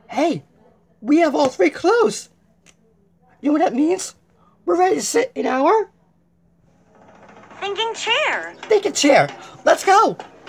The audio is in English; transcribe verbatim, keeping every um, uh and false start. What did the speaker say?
Hey, we have all three clues. You know what that means? We're ready to sit in our Thinking chair. thinking chair. Let's go.